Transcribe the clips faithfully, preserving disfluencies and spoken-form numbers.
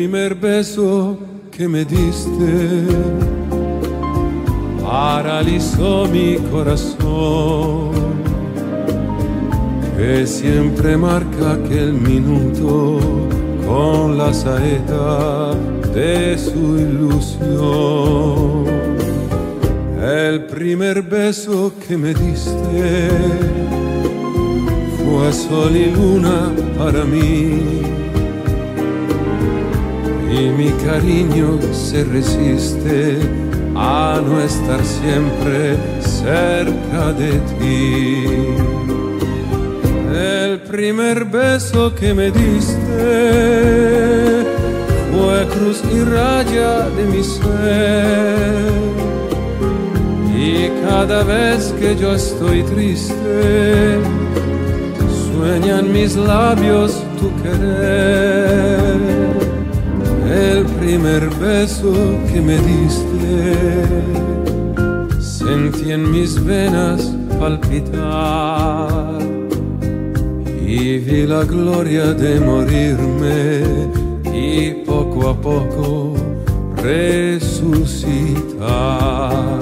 primer beso que me diste paralizó mi corazón, que siempre marca aquel minuto con la saeta de su ilusión. El primer beso que me diste fue sol y luna para mí, y mi cariño se resiste a no estar siempre cerca de ti. El primer beso que me diste fue cruz y raya de mi ser, y cada vez que yo estoy triste sueñan mis labios tu querer. El primer beso que me diste sentí en mis venas palpitar, y vi la gloria de morirme y poco a poco resucitar.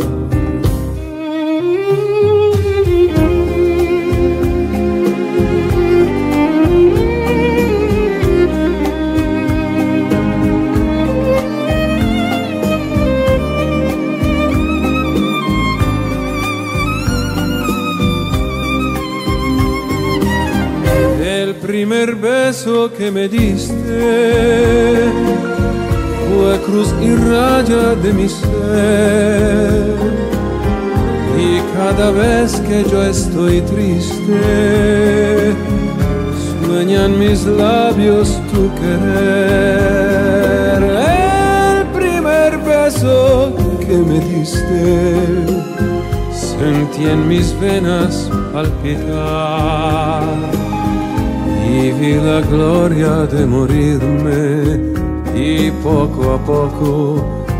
El primer beso que me diste fue cruz y raya de mi ser, y cada vez que yo estoy triste sueñan mis labios tu querer. El primer beso que me diste sentí en mis venas palpitar, y vi la gloria de morirme y poco a poco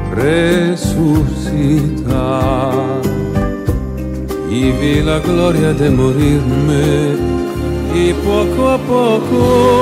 resucitar. Y vi la gloria de morirme y poco a poco